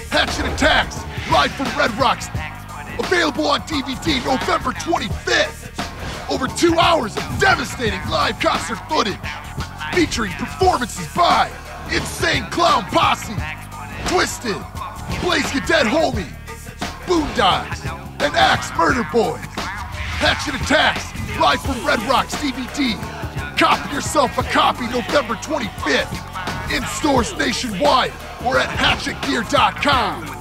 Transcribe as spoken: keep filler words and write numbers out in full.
Hatchet Attacks, live from Red Rocks. Available on D V D November twenty-fifth. Over two hours of devastating live concert footage, featuring performances by Insane Clown Posse, Twisted, Blaze Your Dead Homie, Boondocks, and Axe Murder Boys. Hatchet Attacks, live from Red Rocks D V D. Copy yourself a copy November twenty-fifth. In stores nationwide or at hatchet gear dot com.